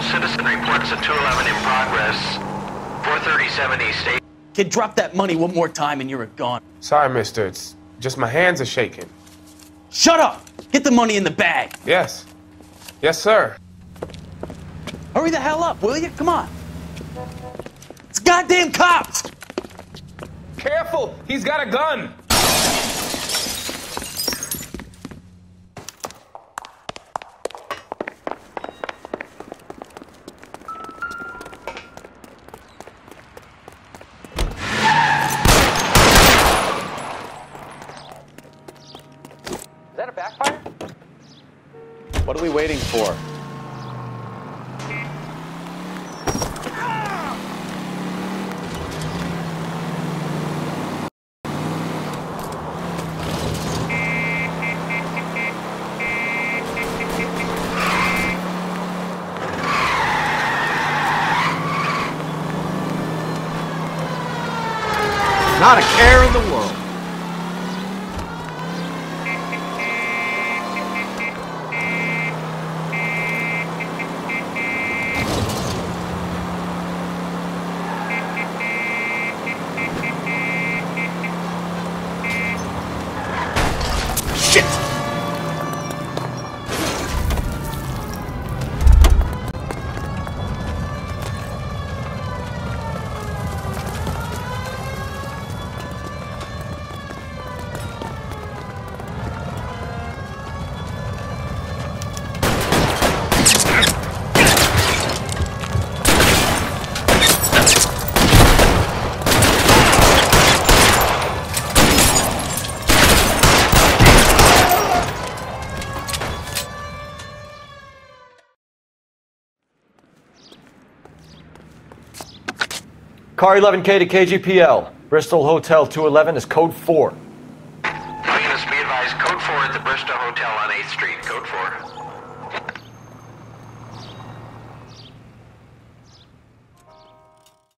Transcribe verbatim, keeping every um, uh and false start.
citizen reports a two eleven in progress. four thirty-seven East State. Kid, drop that money one more time and you're a gone. Sorry, mister. It's just my hands are shaking. Shut up! Get the money in the bag. Yes. Yes, sir. Hurry the hell up, will you? Come on. It's goddamn cops! Careful! He's got a gun! Is that a backfire? What are we waiting for? Not a care in the world. Shit! Car eleven K to K G P L. Bristol Hotel two eleven is code four. Units be advised, code four at the Bristol Hotel on eighth Street, code four.